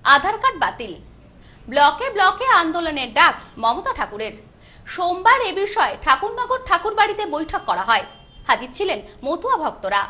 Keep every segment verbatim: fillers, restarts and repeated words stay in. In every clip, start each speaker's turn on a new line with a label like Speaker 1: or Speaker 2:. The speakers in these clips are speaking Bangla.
Speaker 1: আধার কার্ড বাতিল, ব্লকে ব্লকে আন্দোলনের ডাক মমতা ঠাকুরের। সোমবার এ বিষয়ে ঠাকুরনগর ঠাকুরবাড়িতে বৈঠক করা হয়। হাজির ছিলেন মতুয়া ভক্তরা।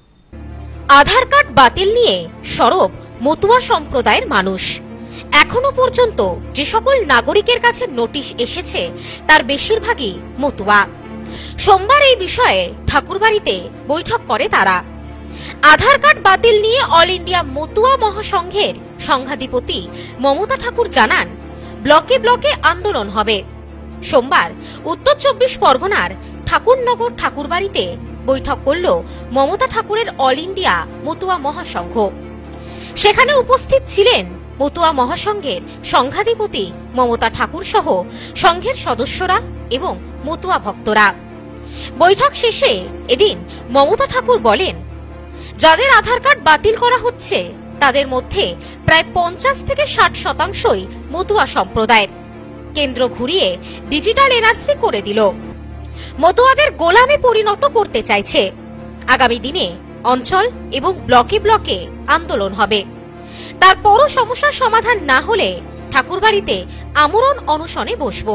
Speaker 2: আধার কার্ড বাতিল নিয়ে সরব মতুয়া সম্প্রদায়ের মানুষ। এখনো পর্যন্ত যে সকল নাগরিকের কাছে নোটিশ এসেছে তার বেশিরভাগই মতুয়া। সোমবার এই বিষয়ে ঠাকুরবাড়িতে বৈঠক করে তারা। আধার কার্ড বাতিল নিয়ে অল ইন্ডিয়া মতুয়া মহাসংঘের সংঘাধিপতি মমতা ঠাকুর জানান, ব্লকে ব্লকে আন্দোলন হবে। সোমবার উত্তর চব্বিশ পরগনার ঠাকুরনগর ঠাকুরবাড়িতে বৈঠক করল মমতা ঠাকুরের অল ইন্ডিয়া মতুয়া মহাসংঘ। সেখানে উপস্থিত ছিলেন মতুয়া মহাসংঘের সংঘাধিপতি মমতা ঠাকুর সহ সংঘের সদস্যরা এবং মতুয়া ভক্তরা। বৈঠক শেষে এদিন মমতা ঠাকুর বলেন, যাদের আধার কার্ড বাতিল করা হচ্ছে তাদের মধ্যে প্রায় পঞ্চাশ থেকে ষাট শতাংশই মতুয়া সম্প্রদায়ের। কেন্দ্র ঘুরিয়ে ডিজিটাল এনআরসি করে দিল, মতুয়াদের গোলামে পরিণত করতে চাইছে। আগামী দিনে অঞ্চল এবং ব্লকে ব্লকে আন্দোলন হবে। তারপরও সমস্যার সমাধান না হলে ঠাকুরবাড়িতে আমরণ অনশনে বসব।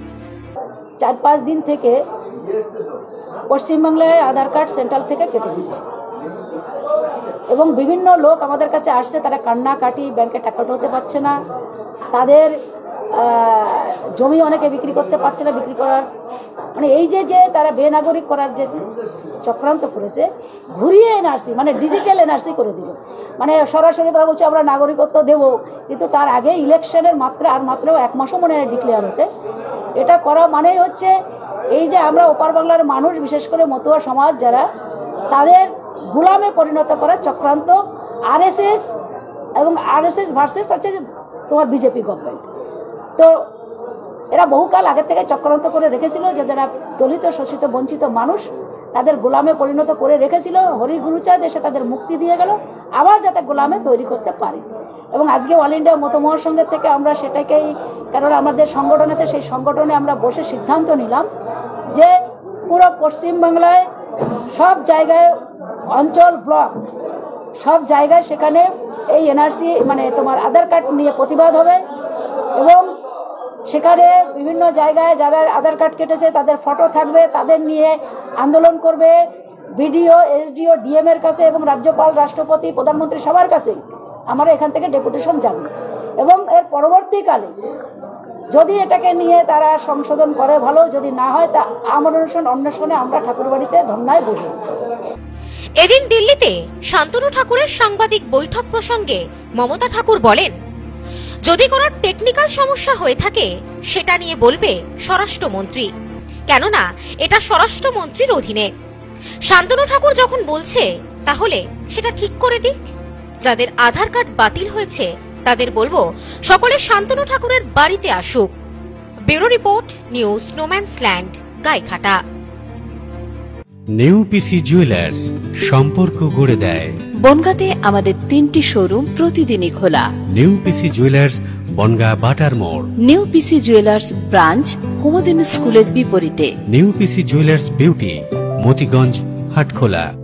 Speaker 3: চার পাঁচ দিন থেকে পশ্চিমবাংলায় আধার কার্ড সেন্ট্রাল থেকে কেটে দিচ্ছে এবং বিভিন্ন লোক আমাদের কাছে আসছে, তারা কান্নাকাটি, ব্যাংকে টাকা উঠাতে পারছে না, তাদের জমি অনেকে বিক্রি করতে পারছে না, বিক্রি করার মানে এই যে যে তারা বেনাগরিক করার যে চক্রান্ত করেছে, ঘুরিয়ে এনআরসি মানে ডিজিটাল এনআরসি করে দিল। মানে সরাসরি তারা বলছে আমরা নাগরিকত্ব দেবো, কিন্তু তার আগে ইলেকশনের মাত্র আর মাত্র এক মাসও মনে হয় ডিক্লেয়ার হতে। এটা করা মানেই হচ্ছে এই যে আমরা ওপার বাংলার মানুষ, বিশেষ করে মতুয়া সমাজ যারা, তাদের গোলামে পরিণত করার চক্রান্ত আরএসএস এবং আরএসএস ভার্সেস আছে তোমার বিজেপি গভর্নমেন্ট। তো এরা বহুকাল আগের থেকে চক্রান্ত করে রেখেছিল যে যারা দলিত, শোষিত, বঞ্চিত মানুষ তাদের গোলামে পরিণত করে রেখেছিল। হরি গুরুচাঁদ এসে তাদের মুক্তি দিয়ে গেল, আবার যাতে গোলামে তৈরি করতে পারে। এবং আজকে অল ইন্ডিয়া মতো মহাসংঘের থেকে আমরা সেটাকেই, কারণ আমাদের সংগঠন আছে, সেই সংগঠনে আমরা বসে সিদ্ধান্ত নিলাম যে পুরো পশ্চিমবাংলায় সব জায়গায়, অঞ্চল, ব্লক, সব জায়গায় সেখানে এই এনআরসি মানে তোমার আধার কার্ড নিয়ে প্রতিবাদ হবে এবং সেখানে বিভিন্ন জায়গায় যারা আধার কার্ড কেটেছে তাদের ফটো থাকবে, তাদের নিয়ে আন্দোলন করবে বিডিও, এসডিও, ডিএম এর কাছে এবং রাজ্যপাল, রাষ্ট্রপতি, প্রধানমন্ত্রী সবার কাছে আমরা এখান থেকে ডেপুটেশন যাবে। এবং এর পরবর্তীকালে যদি এটাকে নিয়ে তারা সংশোধন করে ভালো, যদি না হয় তা আমরণ অন্বেষণে আমরা ঠাকুরবাড়িতে ধর্নায় বসব।
Speaker 2: এদিন দিল্লিতে শান্তনু ঠাকুরের সাংবাদিক বৈঠক প্রসঙ্গে মমতা ঠাকুর বলেন, যদি কোনো টেকনিক্যাল সমস্যা হয়ে থাকে সেটা নিয়ে বলবে স্বরাষ্ট্রমন্ত্রী, কেননা এটা স্বরাষ্ট্রমন্ত্রীর অধীনে। শান্তনু ঠাকুর যখন বলছে তাহলে সেটা ঠিক করে দিক। যাদের আধার কার্ড বাতিল হয়েছে তাদের বলবো সকলে শান্তনু ঠাকুরের বাড়িতে আসুক। Bureau report, news no man's land, Gaighata.
Speaker 4: Neupisi jewellers, সম্পর্ক গড়ে দেয়।
Speaker 5: বনগাঁতে আমাদের তিনটি শোরুম প্রতিদিনই খোলা।
Speaker 4: নেউপিসি জুয়েলার্স, বনগাঁ বাটার মোড়।
Speaker 5: নেউপিসি জুয়েলার্স ব্রাঞ্চ কুমদিন স্কুলের বিপরীতে।
Speaker 4: Neupisi jewellers beauty, Matiganj, Hatkhola.